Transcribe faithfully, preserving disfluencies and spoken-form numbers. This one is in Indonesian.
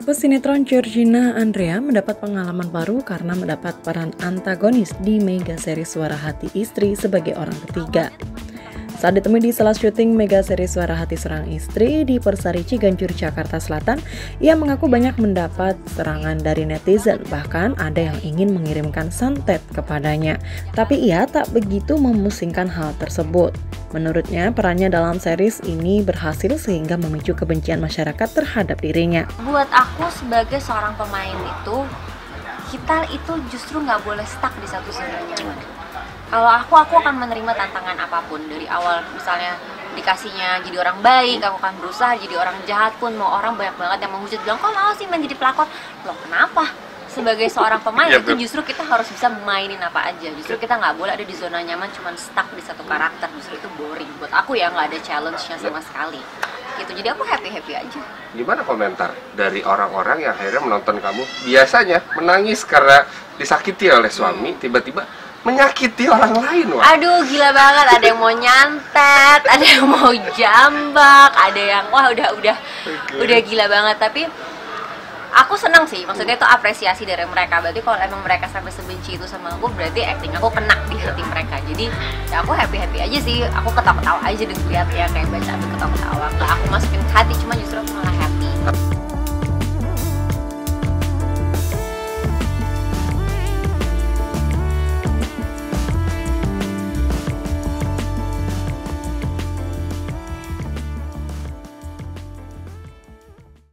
Pesinetron Georgina Andrea mendapat pengalaman baru karena mendapat peran antagonis di mega seri Suara Hati Istri sebagai orang ketiga. Saat ditemui di sela syuting mega seri Suara Hati Seorang Istri di Persari Ciganjur, Jakarta Selatan, ia mengaku banyak mendapat serangan dari netizen, bahkan ada yang ingin mengirimkan santet kepadanya. Tapi ia tak begitu memusingkan hal tersebut. Menurutnya, perannya dalam series ini berhasil sehingga memicu kebencian masyarakat terhadap dirinya. Buat aku sebagai seorang pemain itu, kita itu justru nggak boleh stuck di satu zona nyaman. Kalau aku, aku akan menerima tantangan apapun. Dari awal misalnya dikasihnya jadi orang baik, aku akan berusaha jadi orang jahat pun. Mau orang banyak banget yang menghujat, bilang, kok mau sih main jadi pelakor? Loh kenapa? Sebagai seorang pemain ya, itu justru kita harus bisa mainin apa aja. Justru kita nggak boleh ada di zona nyaman, cuman stuck di satu karakter. Justru itu boring. Buat aku ya nggak ada challenge-nya sama sekali. Gitu, jadi aku happy-happy aja. Gimana komentar dari orang-orang yang akhirnya menonton kamu biasanya menangis karena disakiti oleh suami, tiba-tiba menyakiti orang lain? Wah. Aduh gila banget, ada yang mau nyantet, ada yang mau jambak, ada yang wah udah udah okay. udah gila banget. Tapi aku senang sih, maksudnya itu apresiasi dari mereka. Berarti kalau emang mereka sampai sebenci itu sama aku, berarti acting aku kena di hati mereka. Jadi ya aku happy-happy aja sih, aku ketawa-ketawa aja dengan lihat ya, kayak baca aku ketawa-ketawa. Nggak aku masukin ke hati, cuma justru aku malah happy.